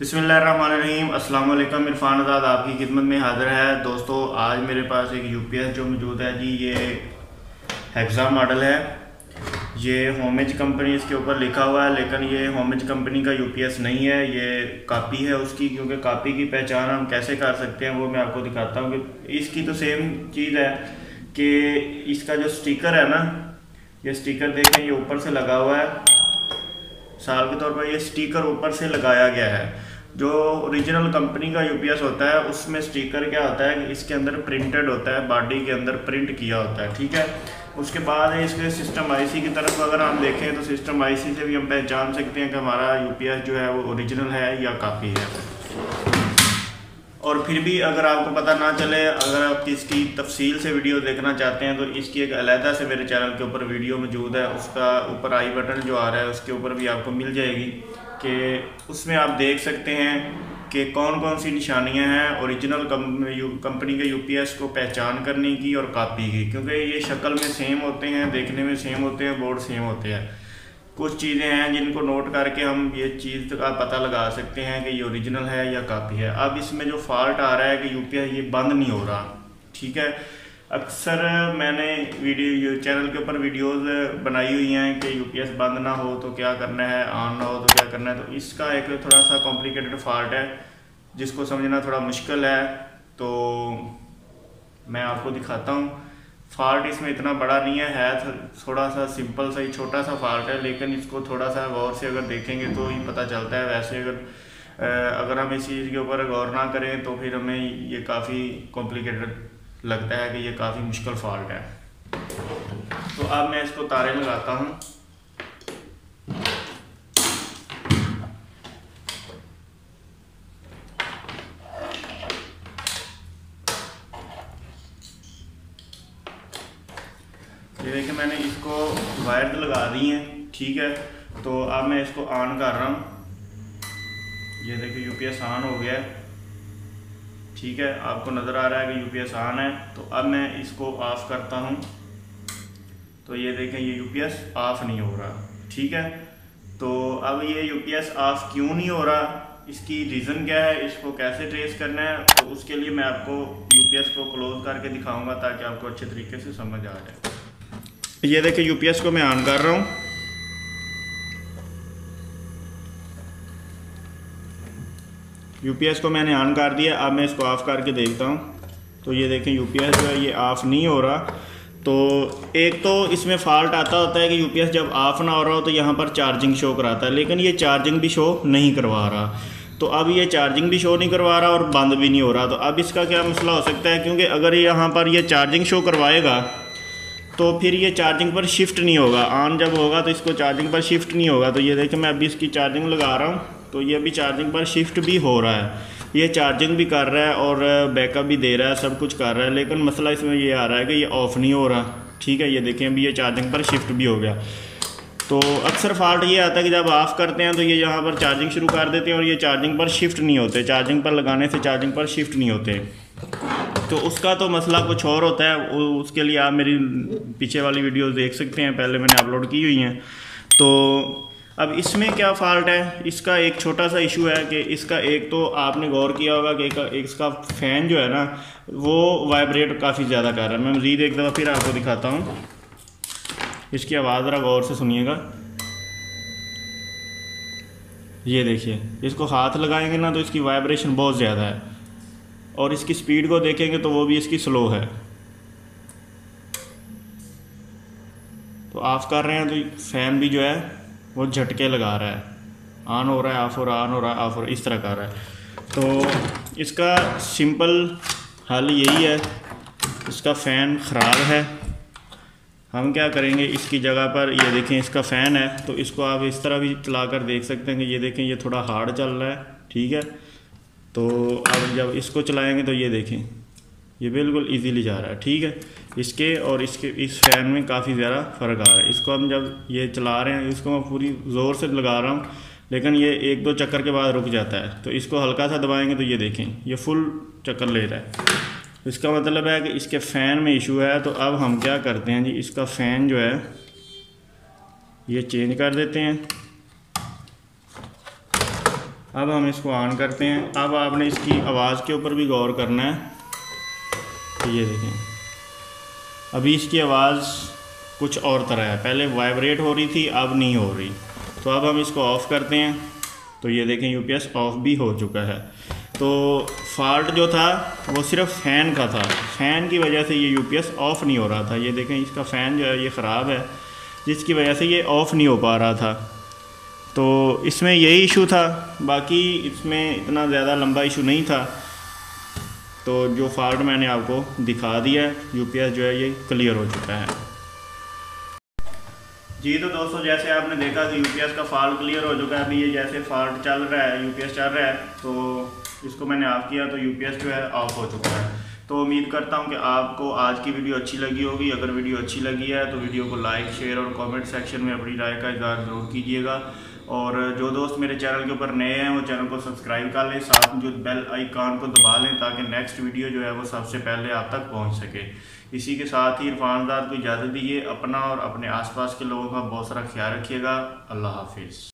बिस्मिल्लाहिर्रहमानिर्रहीम। अस्सलाम वालेकुम। इरफान आज़ाद आपकी खिदमत में हाज़िर है। दोस्तों, आज मेरे पास एक यूपीएस जो मौजूद है जी, ये हेक्सा मॉडल है। ये होमेज कंपनी इसके ऊपर लिखा हुआ है, लेकिन ये होमेज कंपनी का यूपीएस नहीं है, ये कॉपी है उसकी। क्योंकि कॉपी की पहचान हम कैसे कर सकते हैं वो मैं आपको दिखाता हूँ कि इसकी तो सेम चीज़ है कि इसका जो स्टिकर है ना, ये स्टिकर देखें, ये ऊपर से लगा हुआ है। साल के तौर पर ये स्टिकर ऊपर से लगाया गया है। जो ओरिजिनल कंपनी का यूपीएस होता है उसमें स्टिकर क्या होता है कि इसके अंदर प्रिंटेड होता है, बॉडी के अंदर प्रिंट किया होता है, ठीक है। उसके बाद इसके सिस्टम आईसी की तरफ अगर हम देखें तो सिस्टम आईसी से भी हम पहचान सकते हैं कि हमारा यूपीएस जो है वो ओरिजिनल है या कॉपी है। और फिर भी अगर आपको पता ना चले, अगर आप इसकी तफसील से वीडियो देखना चाहते हैं तो इसकी एक अलहदा से मेरे चैनल के ऊपर वीडियो मौजूद है। उसका ऊपर आई बटन जो आ रहा है उसके ऊपर भी आपको मिल जाएगी कि उसमें आप देख सकते हैं कि कौन कौन सी निशानियां हैं ओरिजिनल कंपनी के यूपीएस को पहचान करने की और कॉपी की। क्योंकि ये शक्ल में सेम होते हैं, देखने में सेम होते हैं, बोर्ड सेम होते हैं। कुछ चीज़ें हैं जिनको नोट करके हम ये चीज़ का पता लगा सकते हैं कि ये ओरिजिनल है या कॉपी है। अब इसमें जो फॉल्ट आ रहा है कि यूपीएस ये बंद नहीं हो रहा, ठीक है। अक्सर मैंने वीडियो चैनल के ऊपर वीडियोस बनाई हुई हैं कि यूपीएस बंद ना हो तो क्या करना है, ऑन ना हो तो क्या करना है। तो इसका एक थोड़ा सा कॉम्प्लिकेटेड फॉल्ट है जिसको समझना थोड़ा मुश्किल है, तो मैं आपको दिखाता हूँ। फॉल्ट इसमें इतना बड़ा नहीं है थोड़ा सा सिंपल सा ही छोटा सा फॉल्ट है, लेकिन इसको थोड़ा सा गौर से अगर देखेंगे तो ही पता चलता है। वैसे अगर हम इस चीज़ के ऊपर गौर ना करें तो फिर हमें ये काफ़ी कॉम्प्लिकेटेड लगता है कि ये काफ़ी मुश्किल फॉल्ट है। तो अब मैं इसको तारे लगाता हूँ। ये देखिए मैंने इसको वायर लगा दी हैं, ठीक है। तो अब मैं इसको ऑन कर रहा हूँ। ये देखिए यूपीएस ऑन हो गया है, ठीक है। आपको नज़र आ रहा है कि यूपीएस ऑन है। तो अब मैं इसको ऑफ़ करता हूँ। तो ये देखें ये यूपीएस ऑफ़ नहीं हो रहा, ठीक है। तो अब ये यूपीएस ऑफ़ क्यों नहीं हो रहा, इसकी रीज़न क्या है, इसको कैसे ट्रेस करना है, तो उसके लिए मैं आपको यूपीएस को क्लोज करके दिखाऊँगा ताकि आपको अच्छे तरीके से समझ आ जाए। ये देखिए यूपीएस को मैं ऑन कर रहा हूँ। यूपीएस को मैंने ऑन कर दिया। अब मैं इसको ऑफ़ करके देखता हूँ। तो ये देखें यूपीएस जो है ये ऑफ़ नहीं हो रहा। तो एक तो इसमें फॉल्ट आता होता है कि यूपीएस जब ऑफ़ ना हो रहा हो तो यहाँ पर चार्जिंग शो कराता है, लेकिन ये चार्जिंग भी शो नहीं करवा रहा। तो अब ये चार्जिंग भी शो नहीं करवा रहा और बंद भी नहीं हो रहा। तो अब इसका क्या मसला हो सकता है, क्योंकि अगर यहाँ पर ये चार्जिंग शो करवाएगा तो फिर ये चार्जिंग पर शिफ्ट नहीं होगा। ऑन जब होगा तो इसको चार्जिंग पर शिफ्ट नहीं होगा। तो ये देखिए मैं अभी इसकी चार्जिंग लगा रहा हूँ तो ये अभी चार्जिंग पर शिफ्ट भी हो रहा है, ये चार्जिंग भी कर रहा है और बैकअप भी दे रहा है, सब कुछ कर रहा है। लेकिन मसला इसमें ये आ रहा है कि ये ऑफ़ नहीं हो रहा, ठीक है। ये देखें अभी ये चार्जिंग पर शिफ्ट भी हो गया। तो अक्सर फॉल्ट ये आता है कि जब ऑफ़ करते हैं तो ये यहाँ पर चार्जिंग शुरू कर देते हैं और ये चार्जिंग पर शिफ्ट नहीं होते, चार्जिंग पर लगाने से चार्जिंग पर शिफ्ट नहीं होते। तो उसका तो मसला कुछ और होता है। उसके लिए आप मेरी पीछे वाली वीडियोस देख सकते हैं, पहले मैंने अपलोड की हुई हैं। तो अब इसमें क्या फ़ॉल्ट है, इसका एक छोटा सा इशू है कि इसका एक तो आपने गौर किया होगा कि एक इसका फ़ैन जो है ना वो वाइब्रेट काफ़ी ज़्यादा कर रहा है। मैं मज़ीद एक दफ़ा फिर आपको दिखाता हूँ। इसकी आवाज़ ज़रा गौर से सुनिएगा। ये देखिए इसको हाथ लगाएंगे ना तो इसकी वाइब्रेशन बहुत ज़्यादा है और इसकी स्पीड को देखेंगे तो वो भी इसकी स्लो है। तो ऑफ़ कर रहे हैं तो फ़ैन भी जो है वो झटके लगा रहा है, ऑन हो रहा है, ऑफ़ हो रहा है, ऑन हो रहा है, ऑफ़ हो रहा है, इस तरह कर रहा है। तो इसका सिंपल हल यही है, इसका फ़ैन ख़राब है। हम क्या करेंगे, इसकी जगह पर ये देखें इसका फ़ैन है तो इसको आप इस तरह भी चला कर देख सकते हैं कि ये देखें ये थोड़ा हार्ड चल रहा है, ठीक है। तो अब जब इसको चलाएंगे तो ये देखें ये बिल्कुल इजीली जा रहा है, ठीक है। इसके और इसके इस फ़ैन में काफ़ी ज़्यादा फ़र्क आ रहा है। इसको हम जब ये चला रहे हैं, इसको मैं पूरी ज़ोर से लगा रहा हूँ लेकिन ये एक दो चक्कर के बाद रुक जाता है। तो इसको हल्का सा दबाएंगे तो ये देखें ये फुल चक्कर ले रहा है। इसका मतलब है कि इसके फ़ैन में इशू है। तो अब हम क्या करते हैं जी, इसका फ़ैन जो है ये चेंज कर देते हैं। अब हम इसको ऑन करते हैं। अब आपने इसकी आवाज़ के ऊपर भी गौर करना है। तो ये देखें, अभी इसकी आवाज़ कुछ और तरह है, पहले वाइब्रेट हो रही थी, अब नहीं हो रही। तो अब हम इसको ऑफ़ करते हैं। तो ये देखें यूपीएस ऑफ भी हो चुका है। तो फॉल्ट जो था वो सिर्फ फ़ैन का था, फ़ैन की वजह से ये यूपीएस ऑफ़ नहीं हो रहा था। ये देखें इसका फ़ैन जो है ये ख़राब है, जिसकी वजह से ये ऑफ़ नहीं हो पा रहा था। तो इसमें यही इशू था, बाकी इसमें इतना ज़्यादा लंबा इशू नहीं था। तो जो फॉल्ट मैंने आपको दिखा दिया है, यूपीएस जो है ये क्लियर हो चुका है जी। तो दोस्तों जैसे आपने देखा कि यूपीएस का फॉल्ट क्लियर हो चुका है। अभी ये जैसे फॉल्ट चल रहा है, यूपीएस चल रहा है, तो इसको मैंने ऑफ किया तो यूपीएस जो है ऑफ हो चुका है। तो उम्मीद करता हूँ कि आपको आज की वीडियो अच्छी लगी होगी। अगर वीडियो अच्छी लगी है तो वीडियो को लाइक, शेयर और कमेंट सेक्शन में अपनी राय का इज़हार ज़रूर कीजिएगा। और जो दोस्त मेरे चैनल के ऊपर नए हैं वो चैनल को सब्सक्राइब कर लें, साथ में जो बेल आइकॉन को दबा लें ताकि नेक्स्ट वीडियो जो है वो सबसे पहले आप तक पहुंच सके। इसी के साथ ही इरफान ज़ाद को इजाज़त दीजिए। अपना और अपने आसपास के लोगों का बहुत सारा ख्याल रखिएगा। अल्लाह हाफिज़।